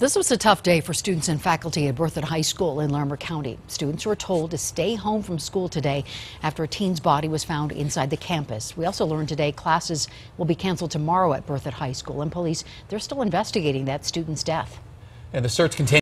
This was a tough day for students and faculty at Berthoud High School in Larimer County. Students were told to stay home from school today after a teen's body was found inside the campus. We also learned today classes will be canceled tomorrow at Berthoud High School, and police, they're still investigating that student's death. And the search continues.